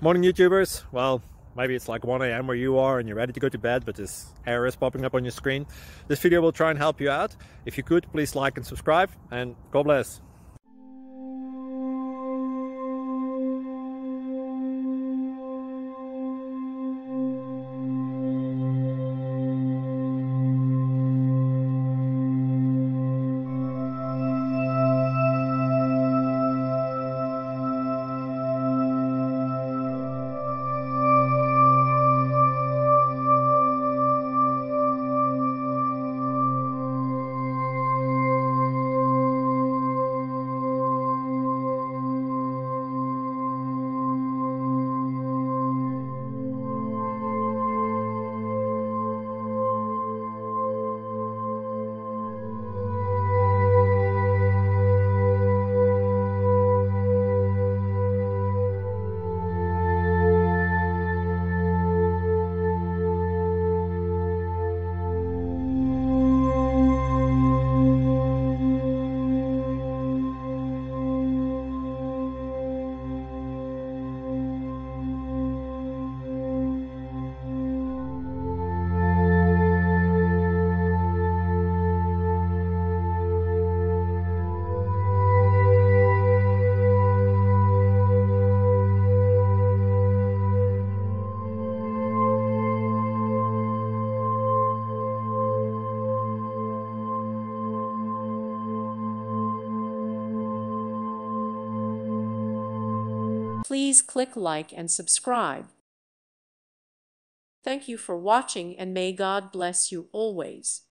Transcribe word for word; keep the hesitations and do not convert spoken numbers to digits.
Morning YouTubers. Well, maybe it's like one A M where you are and you're ready to go to bed, but this error is popping up on your screen. This video will try and help you out. If you could, please like and subscribe, and God bless. Please click like and subscribe. Thank you for watching, and may God bless you always.